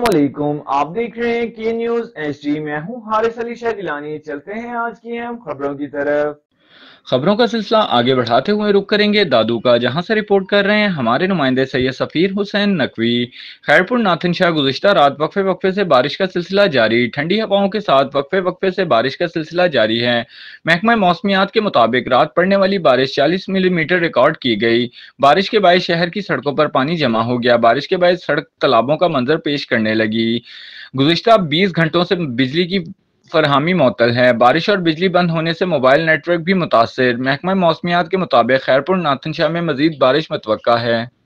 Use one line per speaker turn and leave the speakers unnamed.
अस्सलामुअलैकुम, आप देख रहे हैं के न्यूज एचडी। मैं हूं हारिस अली शाह गिलानी। चलते हैं आज की अहम खबरों की तरफ।
खबरों का सिलसिला आगे बढ़ाते हुए रुक करेंगे दादू का, जहां से रिपोर्ट कर रहे हैं हमारे नुमाइंदे सैयद सफीर हुसैन नकवी। खैरपुर नाथन शाह गुज़िश्ता रात वक्फे वक्फे से बारिश का सिलसिला जारी। ठंडी हवाओं के साथ वक्फे वक्फे से बारिश का सिलसिला जारी है। महकमा मौसमियात के मुताबिक रात पड़ने वाली बारिश 40 मिलीमीटर रिकॉर्ड की गई। बारिश के बायस शहर की सड़कों पर पानी जमा हो गया। बारिश के बायस सड़क तालाबों का मंजर पेश करने लगी। गुज़िश्ता 20 घंटों से बिजली की फरहामी मुअत्तल है। बारिश और बिजली बंद होने से मोबाइल नेटवर्क भी मुतासर। महकमा मौसमियात के मुताबिक खैरपुर नाथन शाह में मजीद बारिश मुतवक्का है।